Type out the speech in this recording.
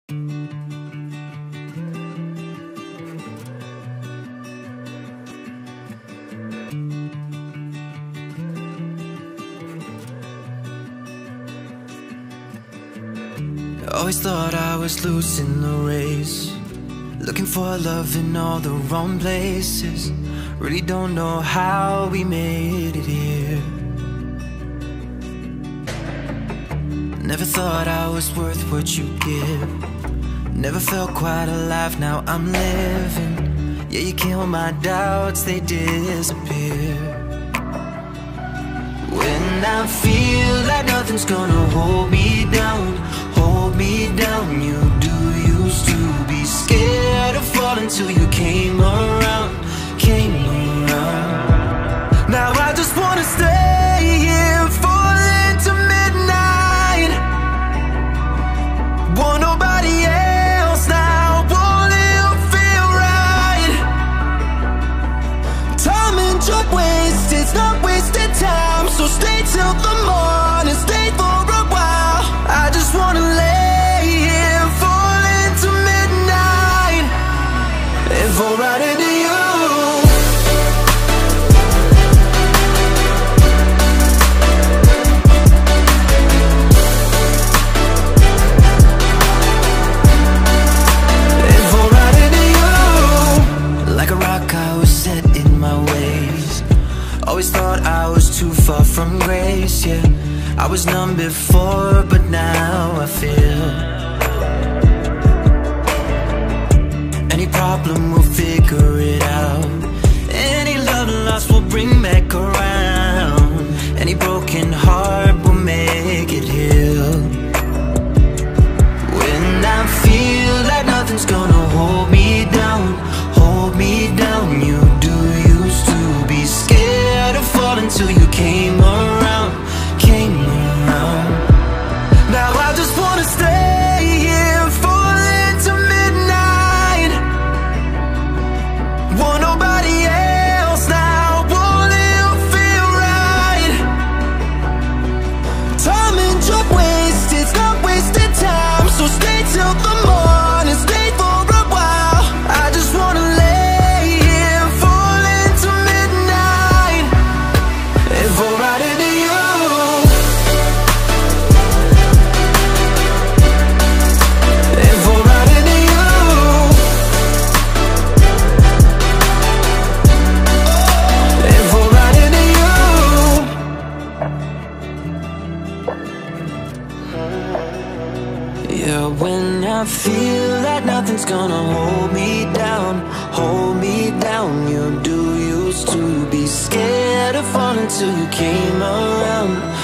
Always thought I was losing the race, looking for love in all the wrong places. Really don't know how we made it here. Never thought I was worth what you give. Never felt quite alive, now I'm living. Yeah, you kill my doubts, they disappear. When I feel like nothing's gonna hold me down, hold me down. You do used to be scared of falling till you came around, came around. Now I just wanna stay here, falling to midnight. Want nobody else now, won't it feel right? Time and job waste, it's not wasted time. So stay till the morning, stay for a while. I just wanna lay here, falling to midnight, and fall right into you. And fall right into you. Like a rock I was set in my ways. Always thought I was too far from grace, yeah. I was numb before, but now I feel. Any problem, we'll figure it out. Any love lost, we'll bring back around. Any broken heart, we'll make it heal. When I feel like nothing's gonna hold me down, hold me down. You do used to be scared of falling till you came around, came around. Now I just wanna stay here, falling to midnight. Want nobody else now, won't it feel right? Time and job waste, it's not wasted time. So stay till the morning, stay for a while. I just wanna lay here, falling to midnight, and fall right into you. And fall right into you. And fall right into you. Yeah, when I feel like nothing's gonna hold me down, hold me down. You do used to be scared of falling till you came around.